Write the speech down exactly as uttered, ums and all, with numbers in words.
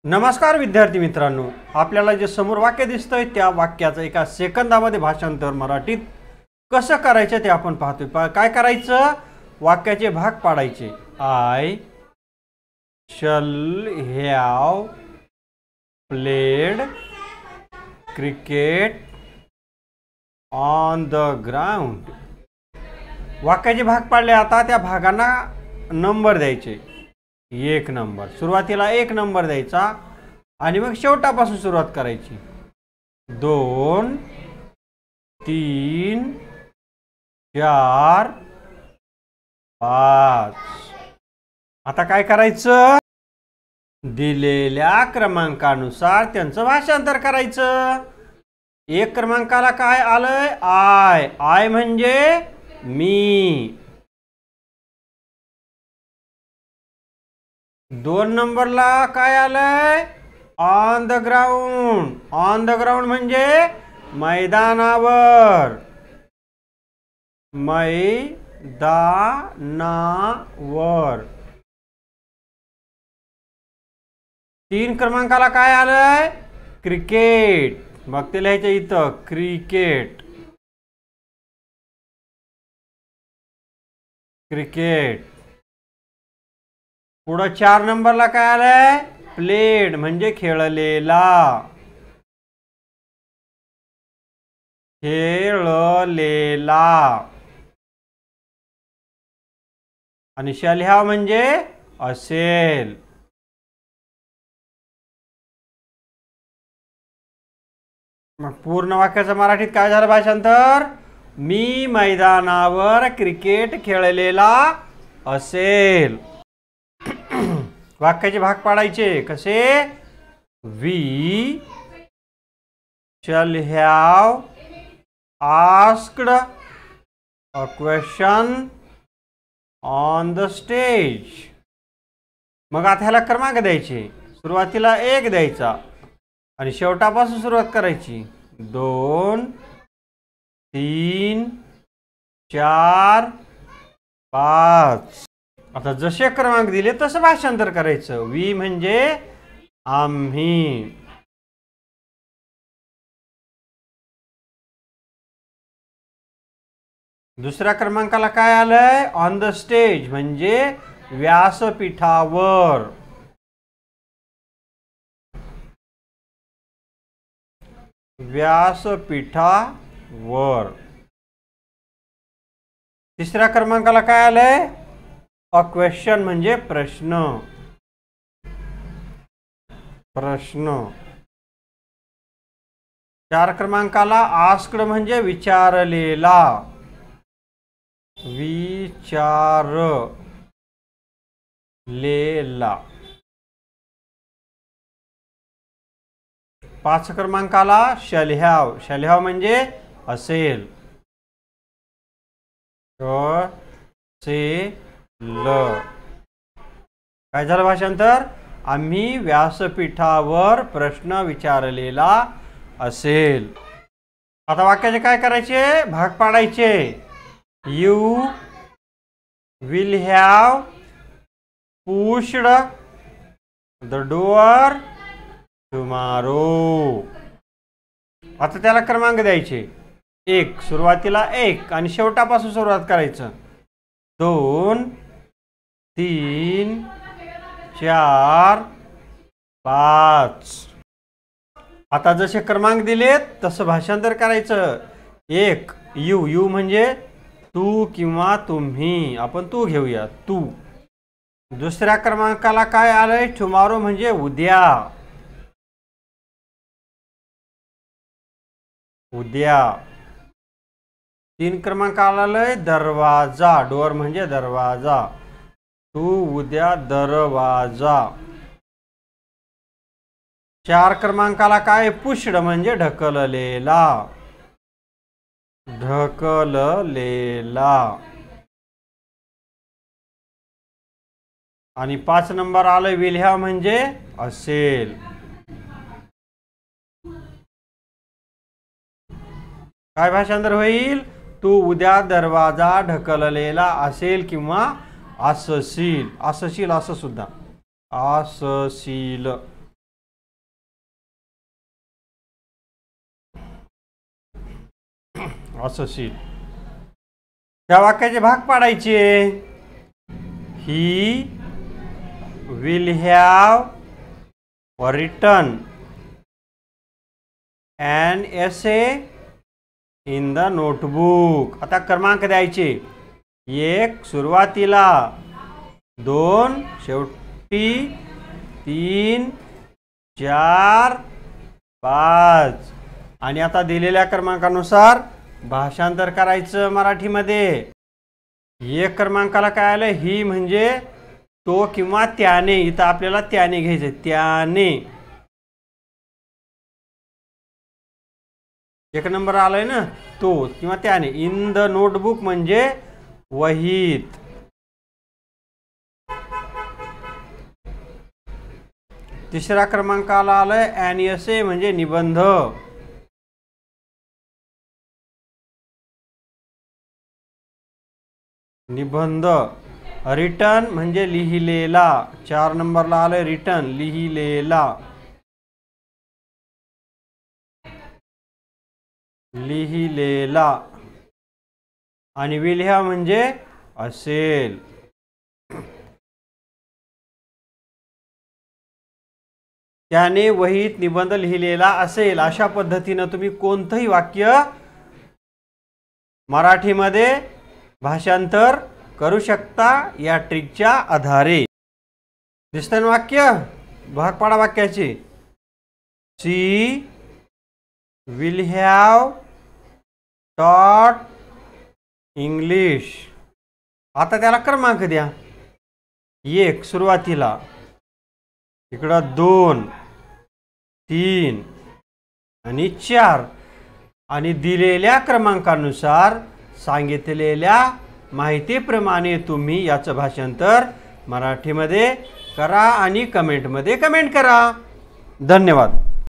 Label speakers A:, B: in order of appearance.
A: नमस्कार विद्यार्थी मित्रांनो, आपल्याला जे समोर वाक्य दिसतंय त्या वाक्याचं एका सेकंदामध्ये भाषांतर मराठीत कसं करायचं ते आपण पाहतोय। काय करायचं, वाक्याचे भाग पाडायचे। I shall have played cricket on the ground. वाक्याचे भाग पाडले, आता त्या भागांना नंबर द्यायचे। एक नंबर, सुरुवातीला एक नंबर द्यायचा आणि मग शेवटापासून सुरुवात करायची। दोन, तीन, चार, पाच। आता काय करायचं, दिलेल्या क्रमांकानुसार त्यांचं भाषांतर करायचं। एक क्रमांकाला काय आलंय, आय। आय म्हणजे मी। दोन नंबरला काय आलंय, on the ground. On the ground म्हणजे मैदानावर। मैदानावर। तीन क्रमांकाला काय आलंय, क्रिकेट। मग ते लिहायचं इथं, क्रिकेट क्रिकेट। पुढं चार नंबरला काय आलंय, प्लेड म्हणजे खेळलेला। खेळलेला। आणि शॅल हॅव म्हणजे असेल। मग पूर्ण वाक्याचं मराठीत काय झालं भाषांतर, मी मैदानावर क्रिकेट खेळलेला असेल। वाक्याचे भाग पाडायचे कसे, we shall have asked a question on the stage. मग आता ह्याला क्रमांक द्यायचे। सुरुवातीला एक द्यायचा आणि शेवटापासून सुरुवात करायची। दोन, तीन, चार, पाच। आता जसे क्रमांक दिले तसं भाषांतर करायचं। वी म्हणजे आम्ही। दुसऱ्या क्रमांकाला काय आलंय, ऑन द स्टेज म्हणजे व्यासपीठावर। व्यासपीठावर। तिसऱ्या क्रमांकाला काय आलंय, अ क्वेश्चन म्हणजे प्रश्न। प्रश्न। चार क्रमांकाला आस्क्ड म्हणजे विचारलेला। विचारलेला। पाच क्रमांकाला शॅल हॅव। शॅल हॅव म्हणजे असेल। असेल। काय झालं भाषांतर, आम्ही व्यासपीठावर प्रश्न विचारलेला असेल। आता वाक्याचे काय करायचे, भाग पाडायचे। You will have pushed the door tomorrow. आता त्याला क्रमांक द्यायचे। एक, सुरुवातीला एक आणि शेवटापासून सुरुवात करायचं। दोन, तीन, चार, पाच। आता जसे क्रमांक दिलेत तसं भाषांतर करायचं। एक, यू। यू म्हणजे तू किंवा तुम्ही, आपण तू घेऊया, तू। दुसऱ्या क्रमांकाला काय आलंय, टुमारो म्हणजे उद्या। उद्या। तीन क्रमांकाला आलंय दरवाजा। डोअर म्हणजे दरवाजा। तू उद्या दरवाजा। चार क्रमांकाला काय, पुश्ड म्हणजे ढकललेला। ढकललेला। आणि पाच नंबर आलं विल हॅव म्हणजे असेल। काय भाषांतर होईल, तू उद्या दरवाजा ढकललेला असेल किंवा असशील। असशील असं सुद्धा, असशील। असं शील. त्या वाक्याचे भाग पाडायचे. He will have written an essay in the notebook. आता क्रमांक द्यायचे. एक सुरुवातीला, दोन शेवटी, तीन, चार, पाच. आणि आता दिलेल्या क्रमांकानुसार भाषांतर करायचं मराठीमध्ये. एक क्रमांकाला काय आलं? ही म्हणजे तो किंवा त्याने. इथं आपल्याला त्याने घ्यायचं. त्याने. एक नंबर आलाय ना, तो किंवा त्याने. इन द नोटबुक म्हणजे वहीत. तिसऱ्या क्रमांकाला आलाय ॲन एसे म्हणजे निबंध. निबंध. रिटन म्हणजे लिहिलेला. चार नंबरला आलंय रिटन, लिहिलेला. लिहिलेला. आणि विल हॅव म्हणजे असेल. त्याने वहीत निबंध लिहिलेला असेल. अशा पद्धतीनं तुम्ही कोणतंही वाक्य मराठीमध्ये भाषांतर करू शकता या ट्रिकच्या आधारे. दिसतंय ना वाक्य? भाग पाडा वाक्याचे. She will have taught English. आता त्याला क्रमांक द्या. एक सुरुवातीला, इकडं दोन, तीन आणि चार. आणि दिलेल्या क्रमांकानुसार सांगितलेल्या माहितीप्रमाणे तुम्ही याचं भाषांतर मराठीमध्ये करा आणि कमेंटमध्ये कमेंट करा. धन्यवाद.